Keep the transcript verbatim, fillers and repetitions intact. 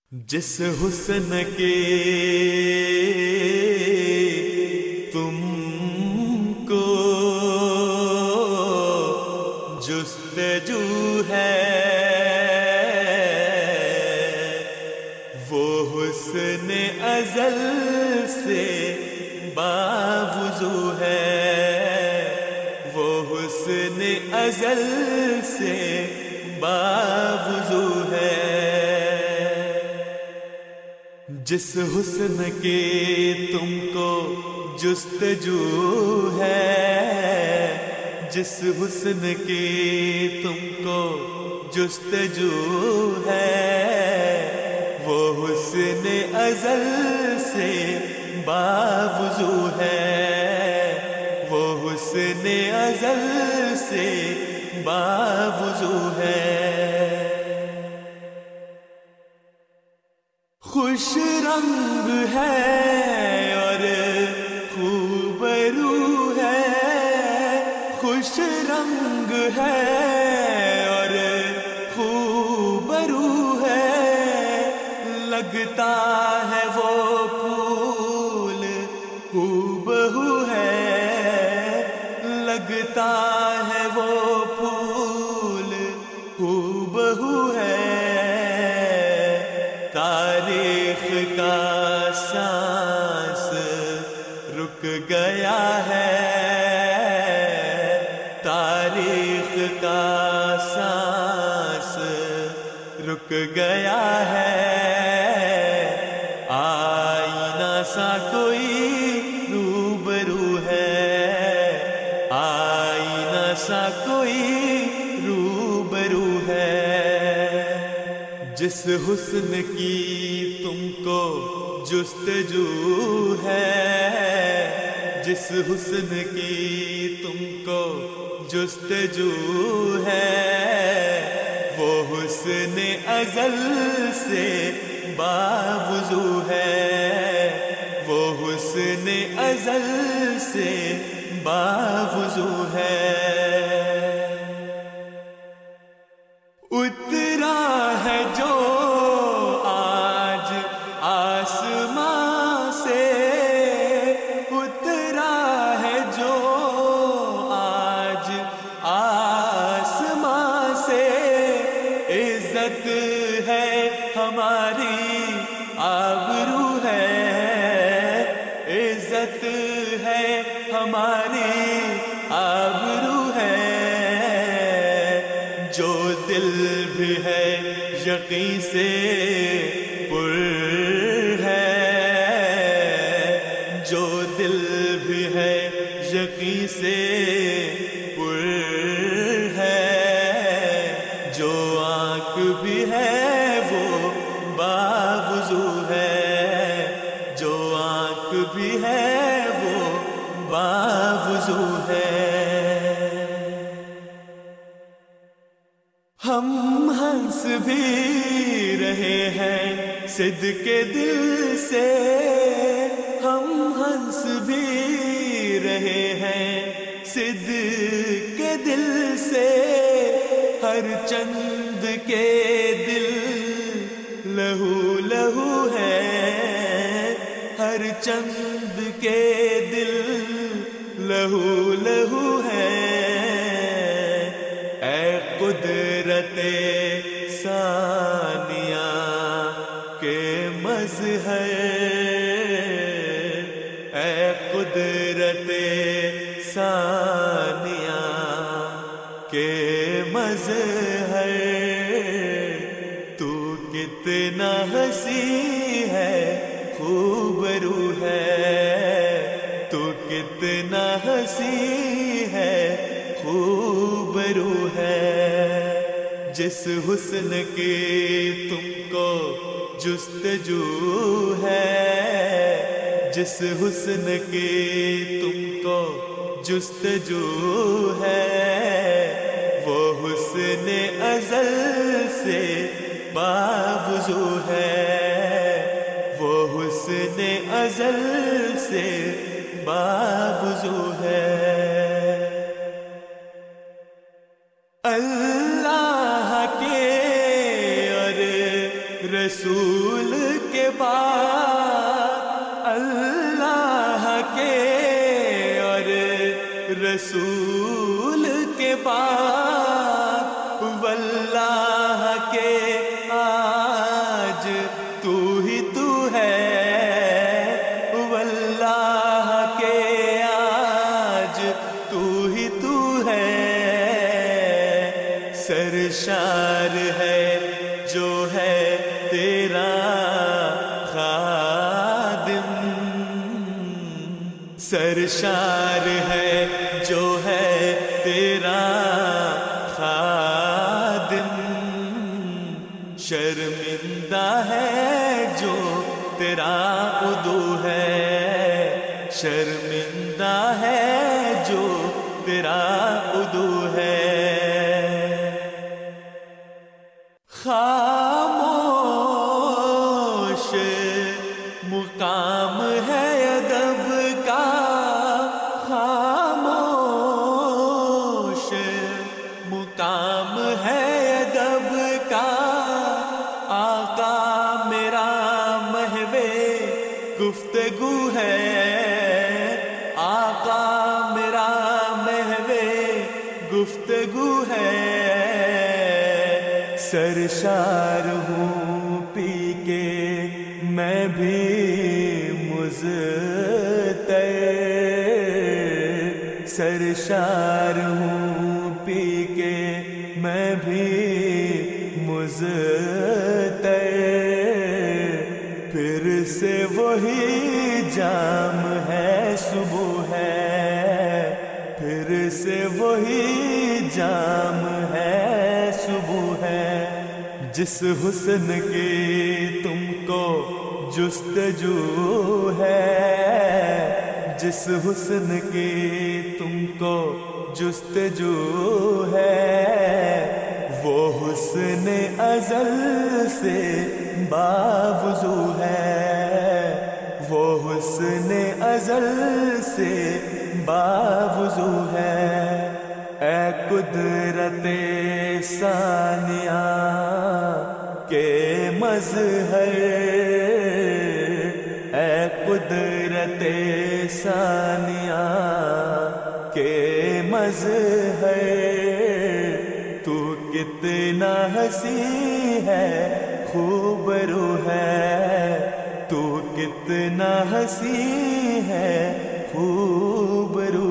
جس حسن کے تم کو جستجو ہے وہ حسن ازل سے باوضو ہے، وہ حسن ازل سے باوضو ہے۔ جس حسن کے تم کو جستجو ہے، جس حسن کے تم کو جستجو ہے، وہ حسن ازل سے باوضو ہے، وہ حسن ازل سے باوضو ہے۔ خوش رنگ ہے اور خوب رو ہے، خوش رنگ ہے اور خوب رو ہے، لگتا ہے وہ پھول ہو ہے، لگتا ہے وہ پھول ہو ہے۔ تاریخ کا سانس رک گیا ہے، تاریخ کا سانس رک گیا ہے، آئینہ سا کوئی روبرو ہے، آئینہ سا کوئی روبرو ہے۔ جس حسن کی تم کو جستجو ہے، جس حسن کی تم کو جستجو ہے، وہ حسن ازل سے باوضو ہے، وہ حسن ازل سے باوضو ہے۔ اترا ہے جو آج آسمان سے، اترا ہے جو آج آسمان سے، عزت ہے ہماری آبرو ہے، عزت ہے ہماری آبرو ہے۔ جو دل بھی ہے یقین سے پر ہے، جو دل بھی ہے یقین سے پر ہے، جو آنکھ بھی ہے وہ باوضو ہے، جو آنکھ بھی ہے وہ باوضو ہے۔ ہم ہنس بھی رہے ہیں صدق کے دل سے، ہم ہنس بھی رہے ہیں صدق کے دل سے، ہر چند کے دل لہو لہو ہے، ہر چند کے دل لہو لہو ہے۔ اے قدرت ثانیہ کے مظہر، اے قدرت ثانیہ کے مظہر، تو کتنا حسین ہے خوب رو ہے، تو کتنا حسین ہے خوب رو ہے۔ جس حسن کی تم کو جستجو ہے، جس حسن کی تم کو جستجو ہے، وہ حسن ازل سے باوضو ہے، وہ حسن ازل سے باوضو ہے۔ اللہ کے اور رسول رسول کے بعد اللہ کے، اور رسول کے بعد واللہ کے، آج تو ہی تو ہے واللہ کے، آج تو ہی تو ہے۔ سرشار ہے جو ہے تیرا خادم، سرشار ہے جو ہے تیرا خادم، شرمندہ ہے جو تیرا عدو ہے، شرمندہ ہے جو تیرا عدو ہے۔ خاموش مقام ہے ادب کا، خاموش مقام ہے ادب کا، آقا میرا محوے گفتگو ہے، آقا میرا محوے گفتگو ہے۔ سرشار ہوں پی کے میں بھی مضطر، سرشار ہوں پی کے میں بھی مضطر، پھر سے وہی جام ہے صبح ہے، پھر سے وہی جام ہے صبح ہے۔ جس حسن کی تم کو جستجو ہے، جس حسن کی تم کو جستجو ہے، وہ حسن ازل سے باوضو ہے، وہ حسن ازل سے باوضو ہے۔ اے قدرت ثانیہ کے مظہر، اے قدرت ثانیہ کے مظہر، تو کتنا حسین ہے خوب رو ہے، تو کتنا حسین ہے خوب رو